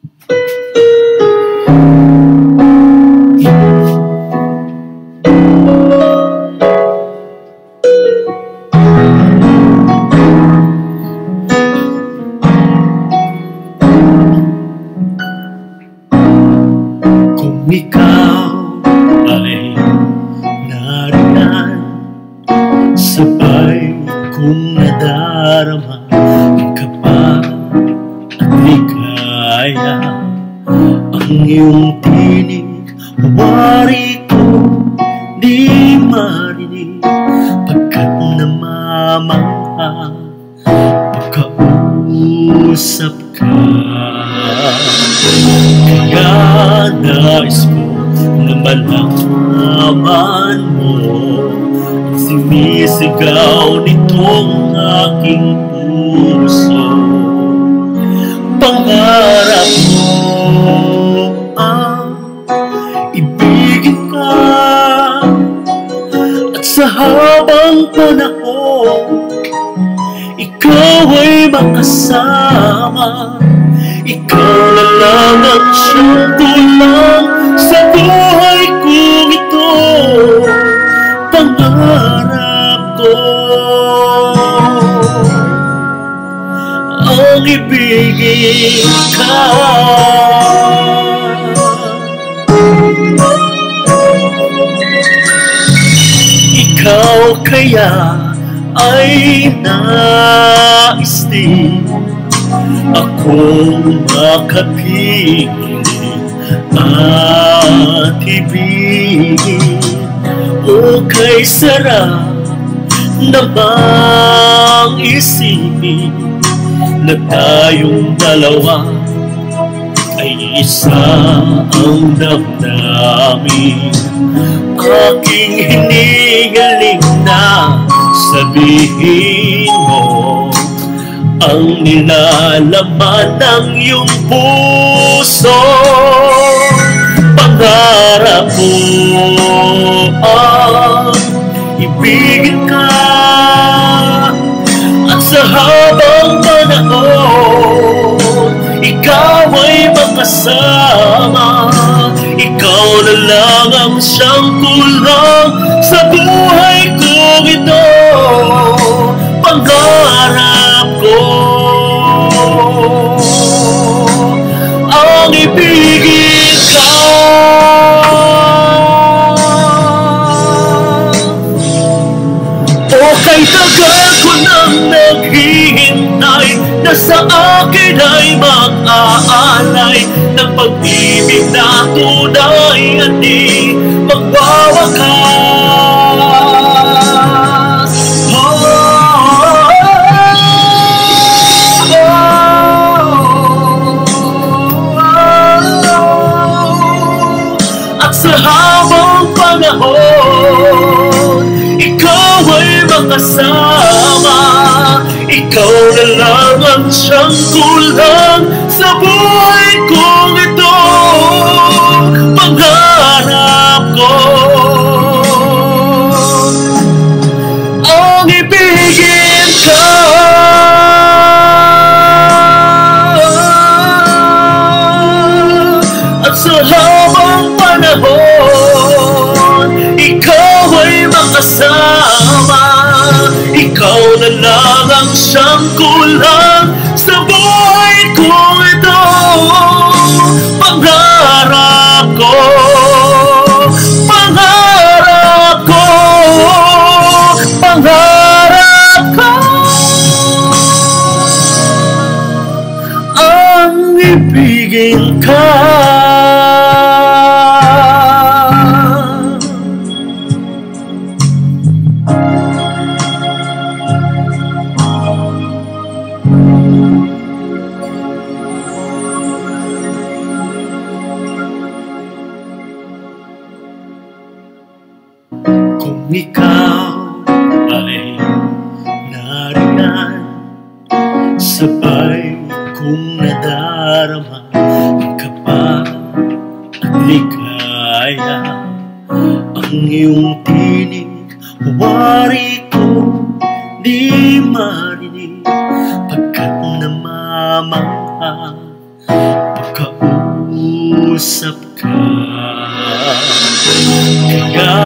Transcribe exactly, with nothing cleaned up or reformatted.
Kung ikaw ay nariyan, sabay kong nadarama ang kaba at ligaya. Ang iyong tinig, wari ko di marinig, pagkat namamangha pagkausap ka. Kaya nais ko na malaman mo ang sinisigaw nitong aking puso. Pangarap mo ang ibigin ka, at sa habang panahon ikaw ay makasama. Ikaw na lang ang siyang tulang sa buhay kong ito. Pangarap ko ang ibigin ka. Ikaw kaya ay nais din akong makapiling at ibigin. O kay sarap namang isipin na tayong dalawa ay isa ang damdamin. Aking hinihiling na sabihin mo ang nilalaman ng iyong puso. Pangarap ko ang ibigin ka, at sa habang panahon ikaw ay makasama. Ikaw na lang ang siyang kulang sa buhay kong ito. Pangarap ko ang ibigin ka. O kay tagal ko nang naghihintay na sa akin ay mag-aalay ng pag-ibig na tunay at di magwawakas. At sa habang panahon ikaw ay makasama. Ikaw na lang ang siyang kulang sa buhay kong ito. Pangarap ko ang ibigin ka. At sa habang panahon ikaw ay makasama. Ikaw na lang ang siyang kulang sa buhay kong ito. Pangarap ko, pangarap ko, pangarap ko ang ibigin ka. Kung ikaw ay nariyan, sabay kong nadarama ang kaba at ligaya. Ang iyong tinig, wari ko di marinig, pagkat namamangha makausap ka. Kaya